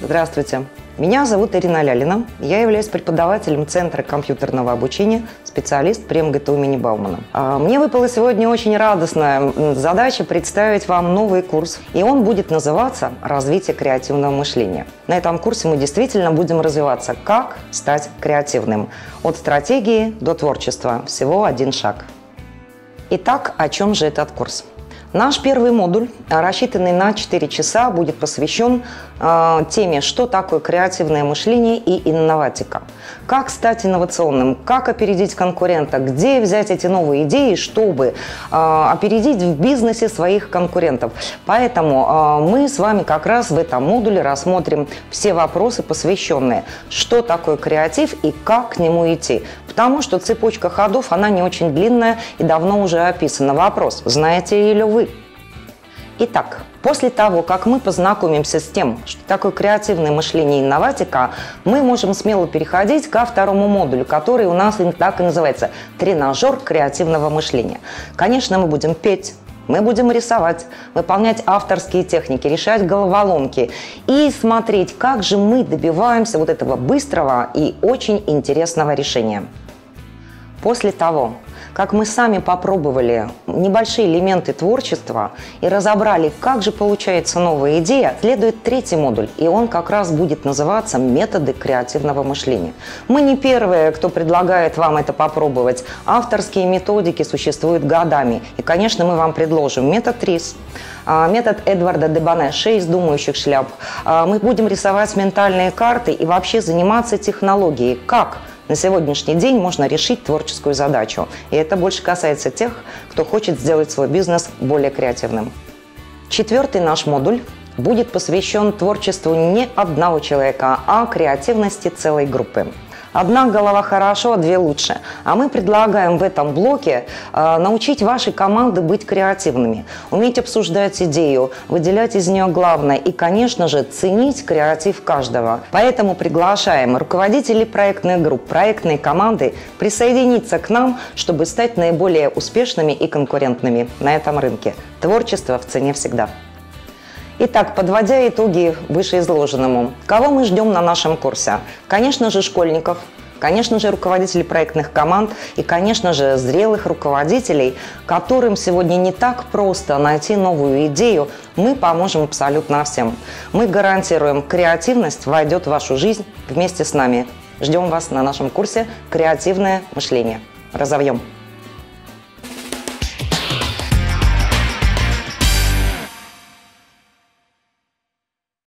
Здравствуйте. Меня зовут Ирина Лялина. Я являюсь преподавателем Центра компьютерного обучения, специалист при МГТУ имени Баумана. Мне выпала сегодня очень радостная задача представить вам новый курс. И он будет называться «Развитие креативного мышления». На этом курсе мы действительно будем развиваться, как стать креативным. От стратегии до творчества. Всего один шаг. Итак, о чем же этот курс? Наш первый модуль, рассчитанный на 4 часа, будет посвящен теме, что такое креативное мышление и инноватика. Как стать инновационным, как опередить конкурента, где взять эти новые идеи, чтобы опередить в бизнесе своих конкурентов. Поэтому мы с вами как раз в этом модуле рассмотрим все вопросы, посвященные, что такое креатив и как к нему идти. Потому что цепочка ходов, она не очень длинная и давно уже описана. Вопрос, знаете ли вы? Итак, после того, как мы познакомимся с тем, что такое креативное мышление и инноватика, мы можем смело переходить ко второму модулю, который у нас так и называется «Тренажер креативного мышления». Конечно, мы будем петь, мы будем рисовать, выполнять авторские техники, решать головоломки и смотреть, как же мы добиваемся вот этого быстрого и очень интересного решения. После того, как мы сами попробовали небольшие элементы творчества и разобрали, как же получается новая идея, следует третий модуль, и он как раз будет называться «Методы креативного мышления». Мы не первые, кто предлагает вам это попробовать. Авторские методики существуют годами. И, конечно, мы вам предложим метод РИС, метод Эдварда де Боне «6 думающих шляп». Мы будем рисовать ментальные карты и вообще заниматься технологией. Как на сегодняшний день можно решить творческую задачу. И это больше касается тех, кто хочет сделать свой бизнес более креативным. Четвертый наш модуль будет посвящен творчеству не одного человека, а креативности целой группы. Одна голова хорошо, а две лучше. А мы предлагаем в этом блоке научить ваши команды быть креативными, уметь обсуждать идею, выделять из нее главное и, конечно же, ценить креатив каждого. Поэтому приглашаем руководителей проектных групп, проектные команды присоединиться к нам, чтобы стать наиболее успешными и конкурентными на этом рынке. Творчество в цене всегда. Итак, подводя итоги вышеизложенному, кого мы ждем на нашем курсе? Конечно же, школьников, конечно же, руководителей проектных команд и, конечно же, зрелых руководителей, которым сегодня не так просто найти новую идею, мы поможем абсолютно всем. Мы гарантируем, креативность войдет в вашу жизнь вместе с нами. Ждем вас на нашем курсе «Креативное мышление». Разовьем!